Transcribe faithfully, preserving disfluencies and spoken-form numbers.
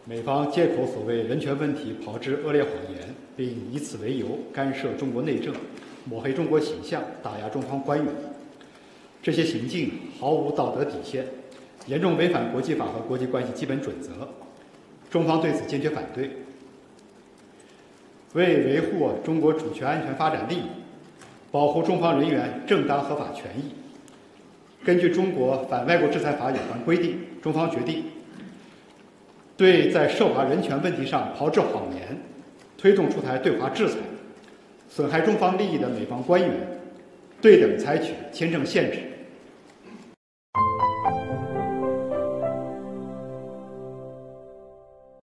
美方借口所谓人权问题炮制恶劣谎言，并以此为由干涉中国内政，抹黑中国形象，打压中方官员。这些行径毫无道德底线，严重违反国际法和国际关系基本准则。中方对此坚决反对。为维护中国主权、安全、发展利益，保护中方人员正当合法权益，根据中国反外国制裁法有关规定，中方决定对在涉华人权问题上炮制谎言、推动出台对华制裁、损害中方利益的美方官员，对等采取签证限制、